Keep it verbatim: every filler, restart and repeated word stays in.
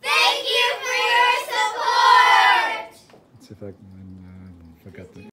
Thank you for your support! Let's see if I can uh, forget the